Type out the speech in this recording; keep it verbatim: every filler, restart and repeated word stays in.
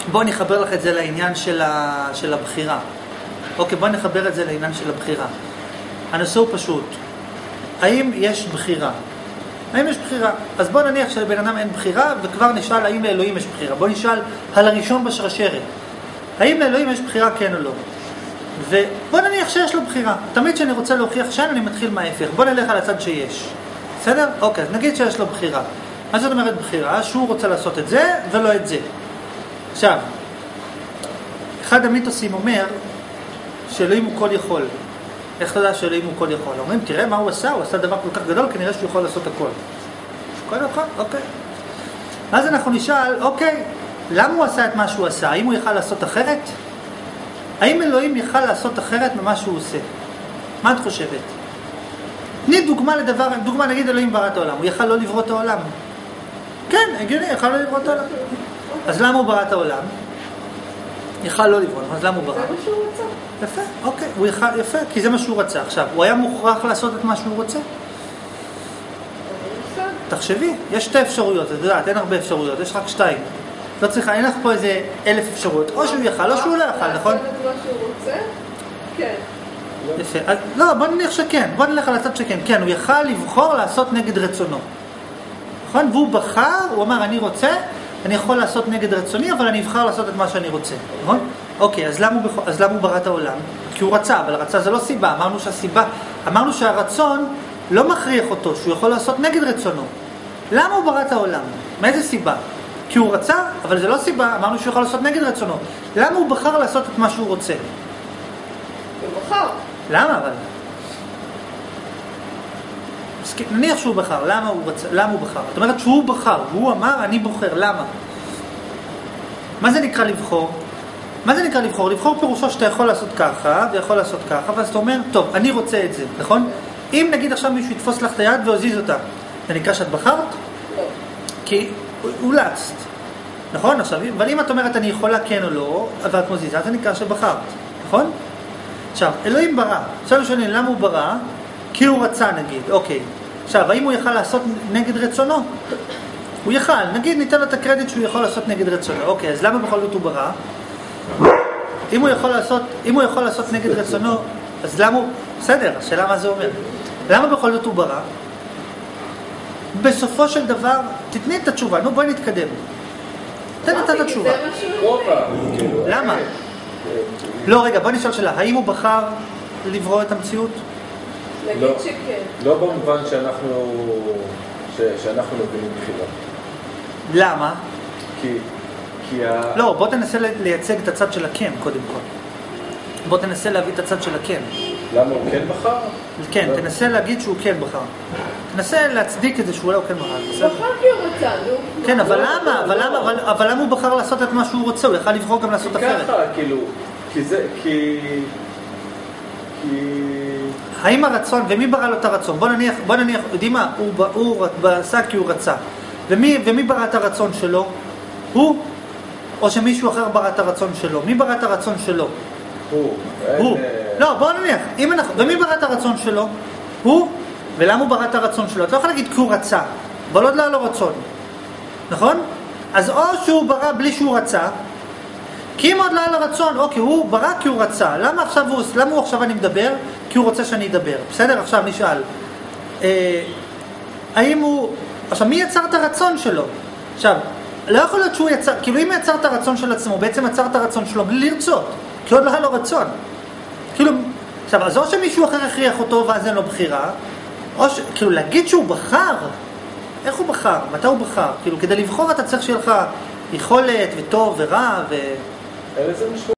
בואו נחבר לך את זה לעניין של, ה... של הבחירה. אוקיי, בואו נחבר את זה לעניין של הבחירה. הנושא הוא פשוט. האם יש בחירה? האם יש בחירה? אז בואו נניח שלבן אדם אין בחירה, וכבר נשאל האם לאלוהים יש בחירה. בואו נשאל על הראשון בשרשרת. האם לאלוהים יש בחירה, כן או לא? ובואו נניח שיש לו בחירה. תמיד כשאני רוצה להוכיח שאין, אני מתחיל מההפך. בואו נלך על הצד שיש. בסדר? אוקיי, אז נגיד שיש לו בחירה. מה זאת אומרת בחירה? שהוא רוצה לעשות את זה ולא את זה. עכשיו, אחד המיתוסים אומר שאלוהים הוא כל יכול. איך אתה יודע שאלוהים הוא כל יכול? אומרים, תראה מה הוא עשה, הוא עשה דבר כל כך גדול, כנראה שהוא יכול לעשות הכל. כל יכול, אוקיי. אז אנחנו נשאל, אוקיי, למה הוא עשה את מה שהוא עשה? האם הוא יכל לעשות אחרת? האם אלוהים יכל לעשות אחרת ממה שהוא עושה? מה את חושבת? תני דוגמה לדבר, דוגמה נגיד אלוהים ברא את העולם, הוא יכל לא לברוא את העולם. כן, הגיוני, יכל לא לברוא את העולם. אז למה הוא ברא את העולם? יכל לא לברוא, אז למה הוא ברא? זה מה שהוא רצה. יפה, אוקיי, הוא יכל, יפה, כי זה מה שהוא רצה. עכשיו, הוא היה מוכרח לעשות את מה שהוא רוצה? תחשבי, יש שתי אפשרויות, את יודעת, אין הרבה אפשרויות, יש רק שתיים. לא צריכה, אין לך פה איזה אלף אפשרויות, או שהוא יכל, או שהוא לא יכל, נכון? לעשות את מה שהוא רוצה? כן. יפה, אז, לא, בוא נניח שכן, בוא נלך על הצד שכן, כן, הוא יכל לבחור לעשות נגד רצונו. נכון? והוא בחר, הוא אמר, אני רוצה, אני יכול לעשות נגד רצוני, אבל אני אבחר לעשות את מה שאני רוצה, נכון? אוקיי, אז למה הוא, בח... אז למה הוא ברא את העולם? כי הוא רצה, אבל רצה זה לא סיבה, אמרנו שהסיבה, אמרנו שהרצון לא מכריח אותו, שהוא יכול לעשות נגד רצונו. למה הוא ברא את העולם? מאיזה סיבה? כי הוא רצה, אבל זה לא סיבה, אמרנו שהוא יכול לעשות נגד רצונו. למה הוא בחר לעשות את מה שהוא רוצה? הוא בחר. למה אבל? נניח שהוא בחר, למה הוא, רצה, למה הוא בחר? זאת אומרת שהוא בחר, הוא אמר אני בוחר, למה? מה זה נקרא לבחור? מה זה נקרא לבחור? לבחור פירושו שאתה יכול לעשות ככה ויכול לעשות ככה, ואז אתה אומר, טוב, אני רוצה את זה, נכון? אם נגיד עכשיו מישהו יתפוס לך את היד והוזיז אותה, זה נקרא שאת בחרת? לא. כי הולצת, נכון? עכשיו, אבל אם את אומרת אני יכולה כן או לא, ואת מוזיזה, זה נקרא שבחרת, נכון? עכשיו, אלוהים ברא, שאלו שואלים למה הוא ברא? כי הוא רצה נגיד, אוקיי. עכשיו, האם הוא יכל לעשות נגד רצונו? הוא יכל, נגיד ניתן לו את הקרדיט שהוא יכול לעשות נגד רצונו, אוקיי, אז למה בכל זאת הוא ברא? אם הוא יכול לעשות, אם הוא יכול לעשות נגד רצונו, אז למה הוא, בסדר, השאלה מה זה אומר? למה בכל זאת הוא ברא? בסופו של דבר, תתני את התשובה, נו בואי נתקדם. תן את התשובה. למה? לא, רגע, בואי נשאל שאלה, האם הוא בחר לברוא את המציאות? נגיד שכן. לא במובן שאנחנו שאנחנו מבינים בחירה. למה? כי כי ה... לא, בוא תנסה לייצג את הצד של הכן קודם כל. בוא תנסה להביא את הצד של הכן. למה הוא כן בחר? כן, תנסה להגיד שהוא כן בחר. תנסה להצדיק את זה שהוא לא כן בחר. הוא בחר כי הוא רצה, נו. כן, אבל למה? אבל למה? אבל, אבל למה הוא בחר לעשות את מה שהוא רוצה? הוא יכל לבחור גם לעשות אחרת. ככה, כאילו, כי זה, כי... כי... האם הרצון, ומי ברא לו את הרצון? בוא נניח, בוא נניח, יודעים מה? הוא, הוא עשה כי הוא רצה. ומי, ומי ברא את הרצון שלו? הוא? או שמישהו אחר ברא את הרצון שלו? מי ברא את הרצון שלו? הוא. הוא. לא, בוא נניח. אם אנחנו, ומי ברא את הרצון שלו? הוא. ולמה הוא ברא את הרצון שלו? את לא יכולה להגיד כי הוא רצה. אבל עוד לא היה לו רצון. נכון? אז או שהוא ברא בלי שהוא רצה, כי אם עוד לא היה לו רצון, אוקיי, הוא ברא כי הוא רצה. למה עכשיו הוא, למה הוא עכשיו אני מדבר? כי הוא רוצה שאני אדבר. בסדר? עכשיו נשאל. אה, האם הוא... עכשיו, מי יצר את הרצון שלו? עכשיו, לא יכול להיות שהוא יצר... כאילו, אם יצר את הרצון של עצמו, בעצם יצר את הרצון שלו בלי לרצות. כי עוד לא היה לו רצון. כאילו... עכשיו, אז או שמישהו אחר הכריח אותו ואז אין לו בחירה, או ש... כאילו, להגיד שהוא בחר... איך הוא בחר? מתי הוא בחר? כאילו, כדי לבחור אתה צריך שיהיה לך יכולת וטוב ורע ו... אין לזה משמעות.